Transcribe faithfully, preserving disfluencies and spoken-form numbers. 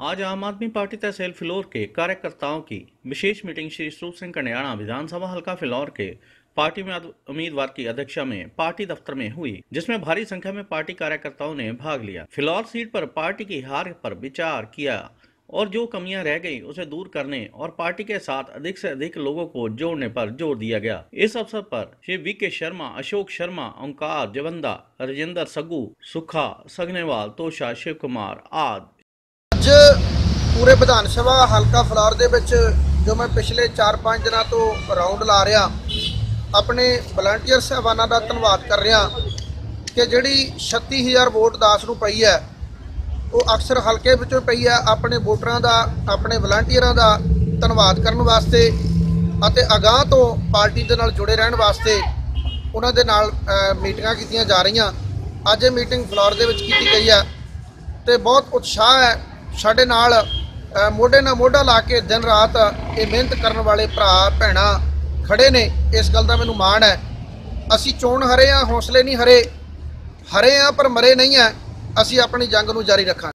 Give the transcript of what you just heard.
आज आम आदमी पार्टी तहसील फिलौर के कार्यकर्ताओं की विशेष मीटिंग श्री स्वरूप सिंह कन्याणा विधानसभा हल्का फिलौर के पार्टी में उम्मीदवार की अध्यक्षता में पार्टी दफ्तर में हुई, जिसमें भारी संख्या में पार्टी कार्यकर्ताओं ने भाग लिया। फिलौर सीट पर पार्टी की हार पर विचार किया और जो कमियां रह गई उसे दूर करने और पार्टी के साथ अधिक से अधिक लोगों को जोड़ने पर जोर दिया गया। इस अवसर पर श्री वी के शर्मा, अशोक शर्मा, ओंकार जवंदा, राजेंद्र सगू, सुखा सगनेवाल, तोशा, शिव कुमार आदि। ਅੱਜ ਪੂਰੇ ਵਿਧਾਨ ਸਭਾ ਹਲਕਾ ਫਲੌਰ ਦੇ ਵਿੱਚ ਜੋ ਮੈਂ ਪਿਛਲੇ ਚਾਰ ਪੰਜ ਦਿਨਾਂ ਤੋਂ ਰਾਉਂਡ ਲਾ ਰਿਹਾ, ਆਪਣੇ ਵਲੰਟੀਅਰ ਸਾਹਿਬਾਨਾਂ ਦਾ ਧੰਨਵਾਦ ਕਰ ਰਿਹਾ ਕਿ ਜਿਹੜੀ ਛੱਤੀ ਹਜ਼ਾਰ ਵੋਟ ਦਾਸ ਨੂੰ ਪਈ ਹੈ ਉਹ ਅਕਸਰ ਹਲਕੇ ਵਿੱਚੋਂ ਪਈ ਹੈ। ਆਪਣੇ ਵੋਟਰਾਂ ਦਾ, ਆਪਣੇ ਵਲੰਟੀਅਰਾਂ ਦਾ ਧੰਨਵਾਦ ਕਰਨ ਵਾਸਤੇ ਅਤੇ ਅਗਾਂਹ ਤੋਂ ਪਾਰਟੀ ਦੇ ਨਾਲ ਜੁੜੇ ਰਹਿਣ ਵਾਸਤੇ ਉਹਨਾਂ ਦੇ ਨਾਲ ਮੀਟਿੰਗਾਂ ਕੀਤੀਆਂ ਜਾ ਰਹੀਆਂ। ਅੱਜ ਇਹ ਮੀਟਿੰਗ ਫਲੌਰ ਦੇ ਵਿੱਚ ਕੀਤੀ ਗਈ ਹੈ ਤੇ ਬਹੁਤ ਉਤਸ਼ਾਹ ਹੈ। ਸਾਡੇ ਨਾਲ ਮੋਢੇ ਨਾਲ ਮੋਢਾ ਲਾ ਕੇ ਦਿਨ ਰਾਤ ਇਹ ਮਿਹਨਤ ਕਰਨ ਵਾਲੇ ਭਰਾ ਭੈਣਾਂ ਖੜੇ ਨੇ, ਇਸ ਗੱਲ ਦਾ ਮੈਨੂੰ ਮਾਣ ਹੈ। ਅਸੀਂ ਚੋਣ ਹਰੇ ਹਾਂ, ਹੌਸਲੇ ਨਹੀਂ ਹਰੇ, ਹਰੇ ਹਾਂ ਪਰ ਮਰੇ ਨਹੀਂ ਹੈ। ਅਸੀਂ ਆਪਣੀ ਜੰਗ ਨੂੰ ਜਾਰੀ ਰੱਖਾਂਗੇ।